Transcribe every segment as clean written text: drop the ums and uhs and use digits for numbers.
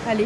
Allez.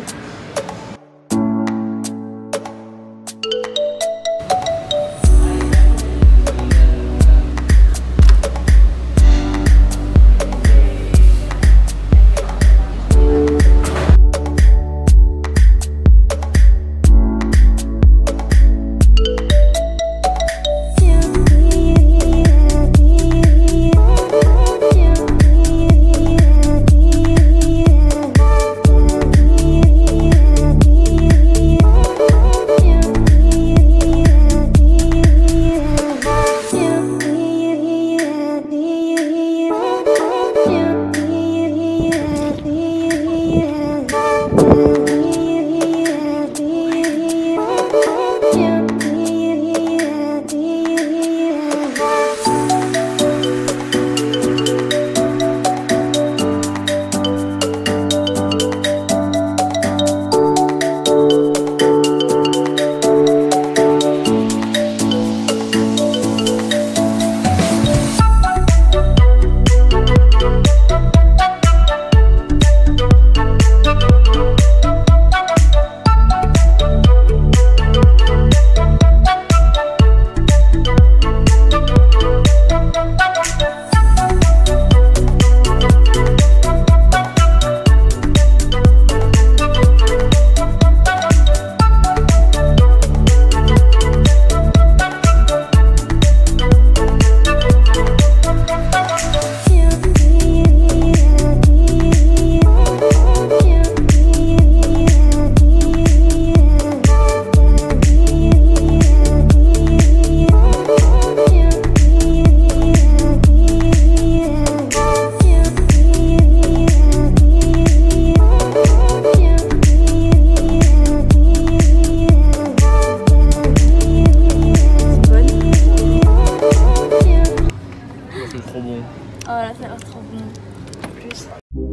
Trop bon. Oh là, ça a l'air trop bon. En plus.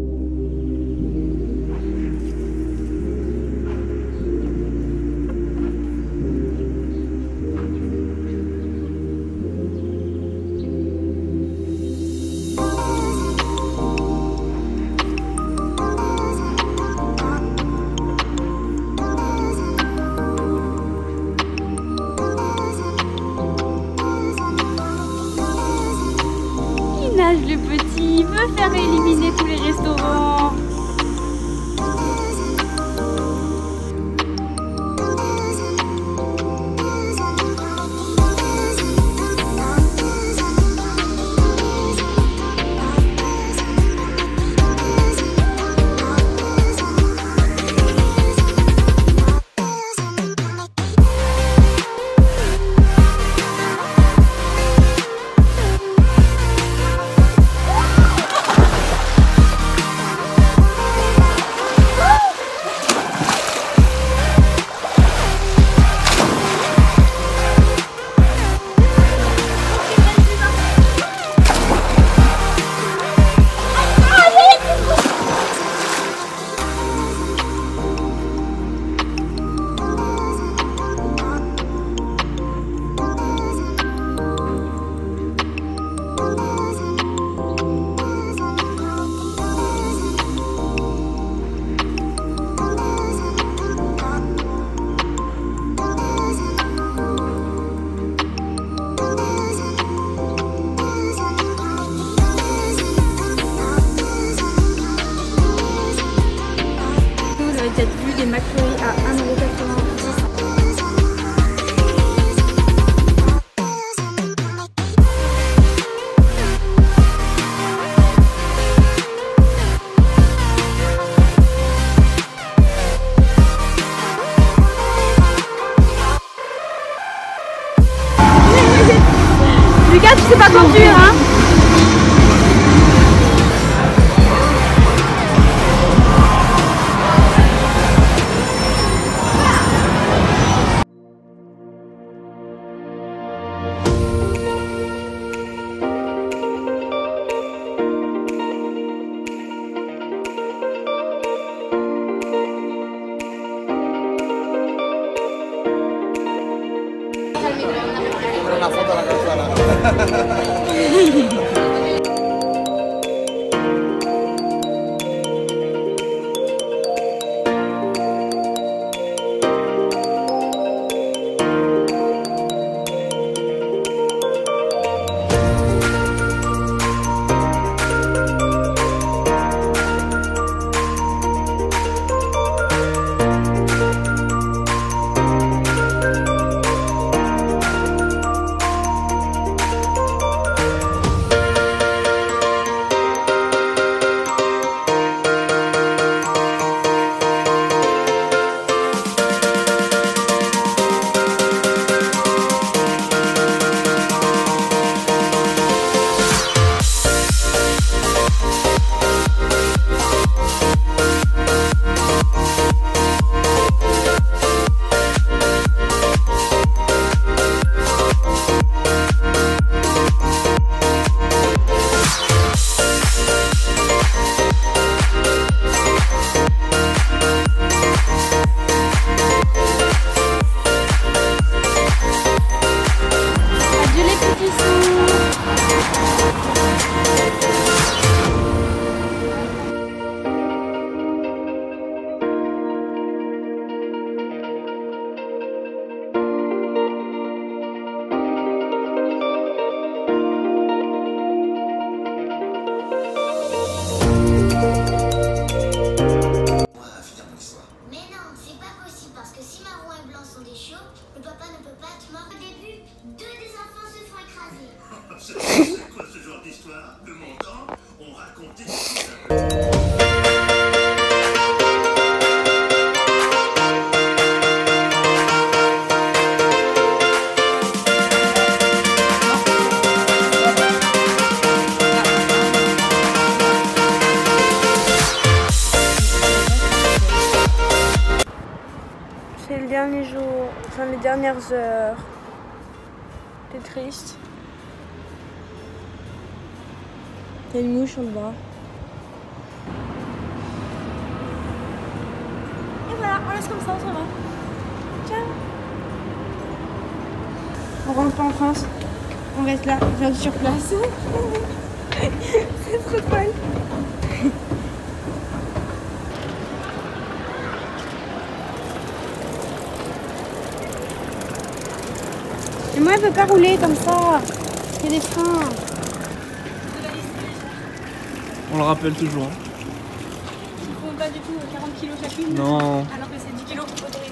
Le petit veut faire éliminer tous les restaurants. Peut-être vu des McFlurry à 1,90 €. Lucas, tu sais pas conduire, hein? Una foto a la calzada. sont des chiots, le papa ne peut pas être mort. Au début, 2 des enfants se font écraser. C'est quoi ce genre d'histoire? De mon temps, on racontait des choses. C'est le dernier jour, enfin les dernières heures. T'es triste. Il y a une mouche en bas. Et voilà, on laisse comme ça va. Ciao. On rentre pas en France. On reste là, on reste sur place. C'est trop cool. Et moi, elle veut pas rouler comme ça. Il y a des freins. On le rappelle toujours. Ils font pas du tout 40 kg chacune. Non. Alors que c'est 10 kg.